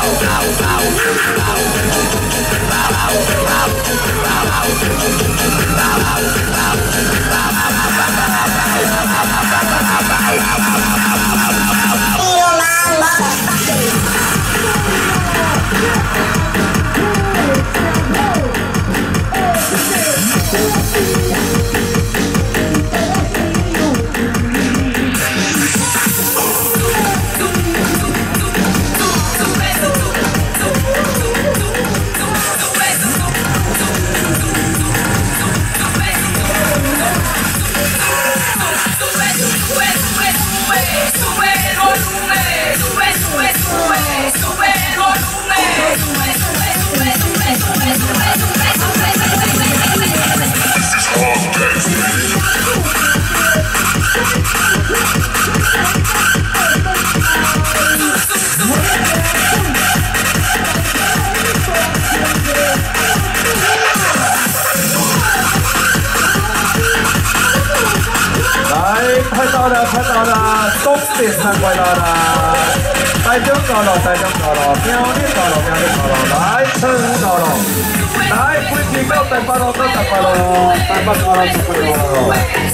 拍到了，拍到了，终点站快到了，台中到了，台中到了，苗栗到了，苗栗到了，来，成都到了，来，飞机到台北了，到台北了，台北到了，台北了。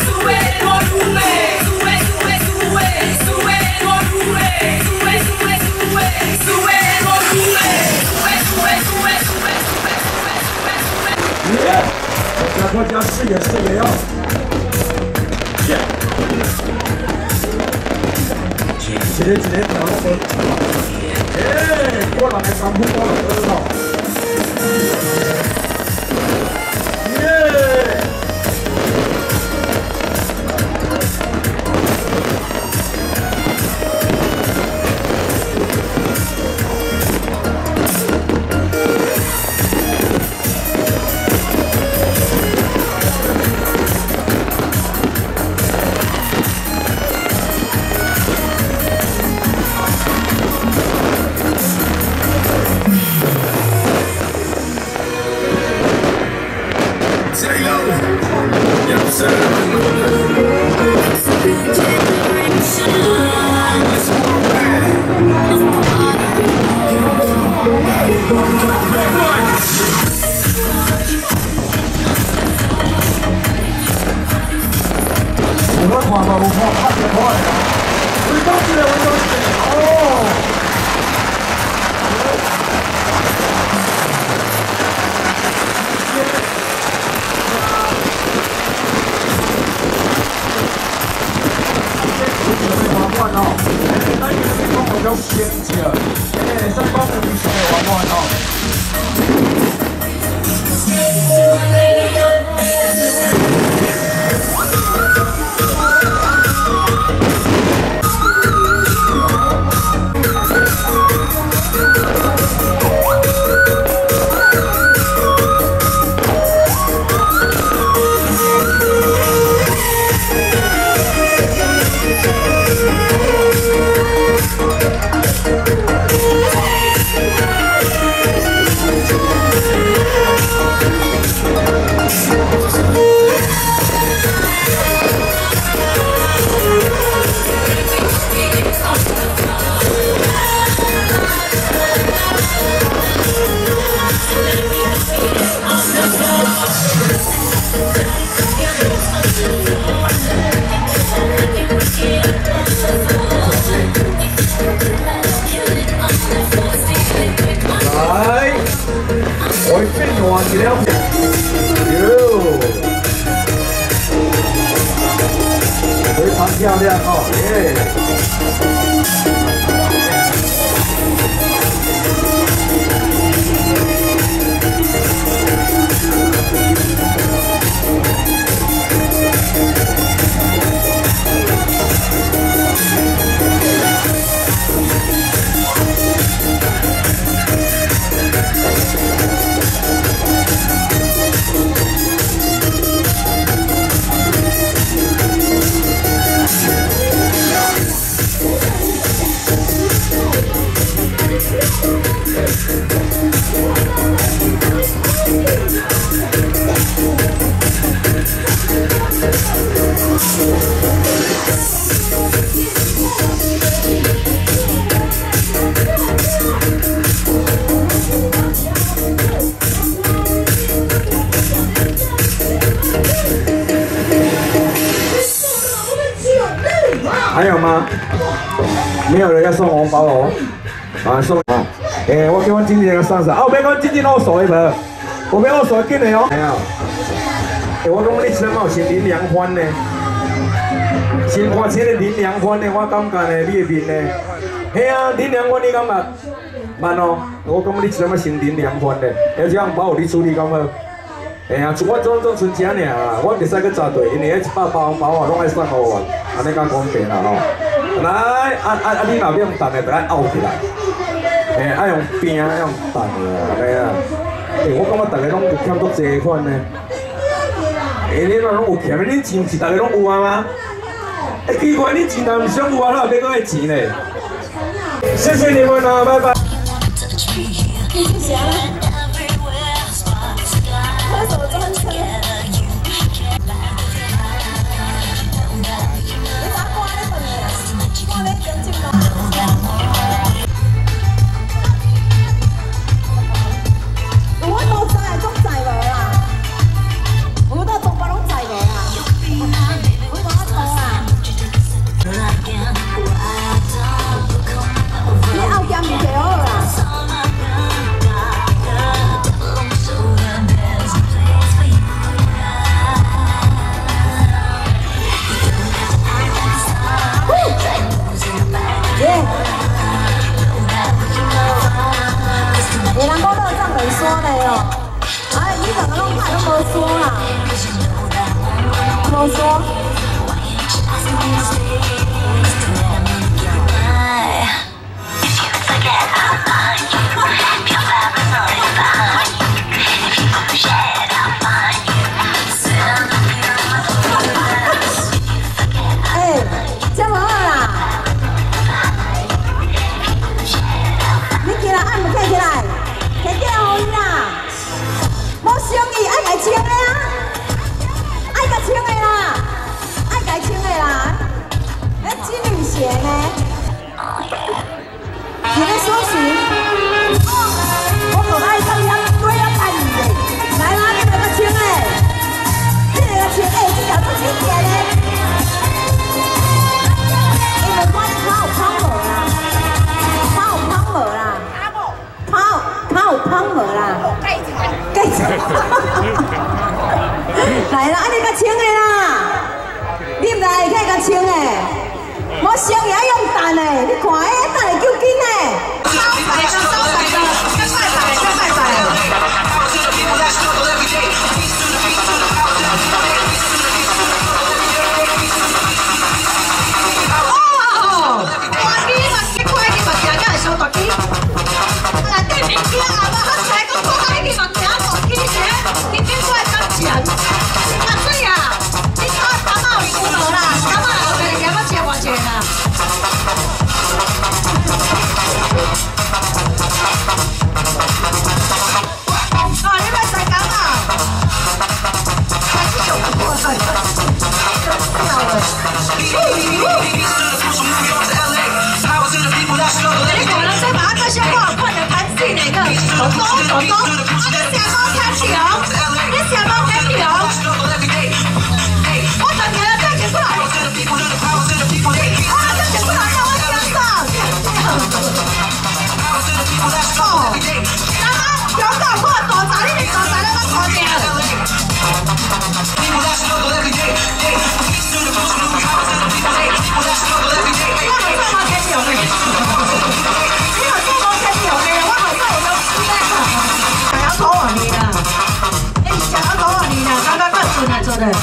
耶！大国家视野视野哟！耶！一个条路过，哎，过人的山坡过来了，耶！我看到我看太快了，我当时哦。有先进，上班的比赛玩玩哦。我这个玩起来，哟，非常漂亮哦，耶！ 没有人要送红包哦，啊送啊！我叫阮经纪人送啥？哦，别讲经纪人我数的无，我别我数紧的哦。我讲你什么是林良欢呢？先看这个林良欢呢，我感觉呢，你的面呢，嘿啊，林良欢你感觉慢哦？我讲你什么是林良欢呢？要这样包你处理敢无？哎呀，我总剩这尔啦，我袂使去扎队，因为迄100包红包哦，拢爱送5万，安尼较公平啦吼。来，你若要用弹的，就爱拗起来，爱用拼，爱用弹的啊，安尼啊。我感觉大家拢有欠足济款呢。你若拢有欠的，你钱是大家拢有啊吗？奇怪，你钱若唔想有啊，哪有要搁爱钱呢？谢谢你们啊，拜拜。喝什么专车？你把挂在本来，挂在前进咯。我都知，总知无啦。我到东北拢知无啦。我讲我错啦。你后边唔对好啦。你人讲乐藏袂刷的哦，哎，你两个拢看拢无刷啦，无刷。哎，这无好啦，你起来，按唔起起来。摕起来互伊啦，无生意爱家穿的啊，爱家穿的啦，爱家穿的啦，真女鞋呢？你咧说谁？我无爱上遐贵啊单的，来啦，你来个穿的，你来个穿，这条足钱钱的，因为我靠无啦，靠无啦。有胖无啦？盖菜，来啦！你甲穿的啦，你唔来可以甲穿的，我生意爱用蛋的，你看诶，蛋会救紧的。招财的，快快！哦，大鸡嘛，你快去嘛，行，敢会烧大鸡？物件啊，我好彩，讲我爱去目镜无去者，你别怪感情。阿水啊，你看感冒有无啦？感冒后边嫌我切偌济啦。哦，你莫再讲啊！还是上过来，笑诶。你可能再把那些话看得太细那个，走，啊，你啥冇听到？你啥冇听到？我昨天要再接过来，啊，再接过来让我想想。哦，那么有搞过大财，你大财那么看见？做的。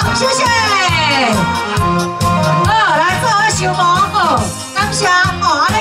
谢谢。好，来做我小毛好，感谢哦。